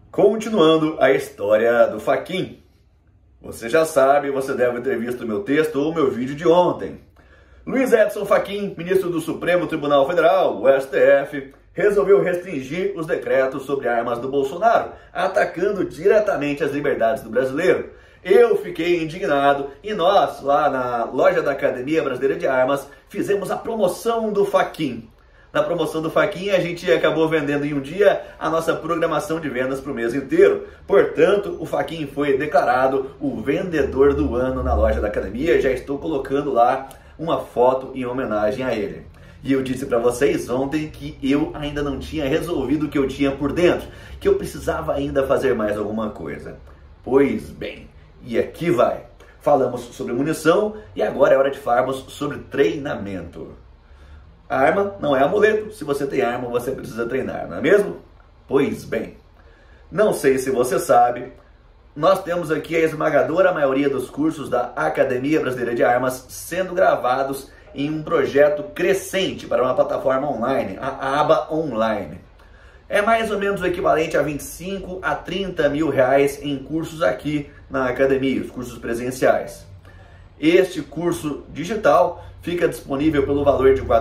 Continuando a história do Fachin. Você já sabe, você deve ter visto meu texto ou meu vídeo de ontem. Luiz Edson Fachin, ministro do Supremo Tribunal Federal, o STF, resolveu restringir os decretos sobre armas do Bolsonaro, atacando diretamente as liberdades do brasileiro. Eu fiquei indignado e nós, lá na loja da Academia Brasileira de Armas, fizemos a promoção do Fachin. Na promoção do Fachin, a gente acabou vendendo em um dia a nossa programação de vendas para o mês inteiro. Portanto, o Fachin foi declarado o vendedor do ano na loja da Academia. Já estou colocando lá uma foto em homenagem a ele. E eu disse para vocês ontem que eu ainda não tinha resolvido o que eu tinha por dentro, que eu precisava ainda fazer mais alguma coisa. Pois bem, e aqui vai. Falamos sobre munição e agora é hora de falarmos sobre treinamento. A arma não é amuleto. Se você tem arma, você precisa treinar, não é mesmo? Pois bem, não sei se você sabe, nós temos aqui a esmagadora maioria dos cursos da Academia Brasileira de Armas sendo gravados em um projeto crescente para uma plataforma online, a aba online. É mais ou menos o equivalente a 25 a 30 mil reais em cursos aqui na academia, os cursos presenciais. Este curso digital fica disponível pelo valor de R$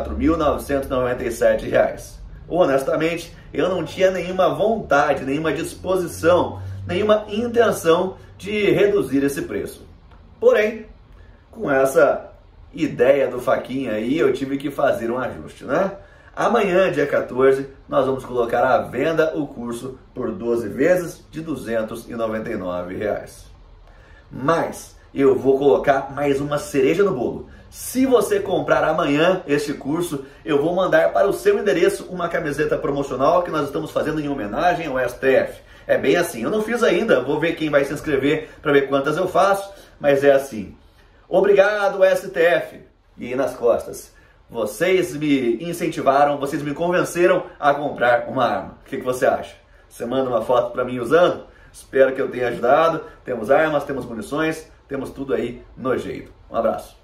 4.997. Honestamente, eu não tinha nenhuma vontade, nenhuma disposição, nenhuma intenção de reduzir esse preço. Porém, com essa ideia do Fachin aí, eu tive que fazer um ajuste, né? Amanhã, dia 14, nós vamos colocar à venda o curso por 12 vezes de R$ 299. Mas eu vou colocar mais uma cereja no bolo. Se você comprar amanhã este curso, eu vou mandar para o seu endereço uma camiseta promocional que nós estamos fazendo em homenagem ao STF. É bem assim, eu não fiz ainda, vou ver quem vai se inscrever para ver quantas eu faço, mas é assim. Obrigado, STF. E aí nas costas. Vocês me incentivaram, vocês me convenceram a comprar uma arma. O que você acha? Você manda uma foto para mim usando? Espero que eu tenha ajudado. Temos armas, temos munições, temos tudo aí no jeito. Um abraço.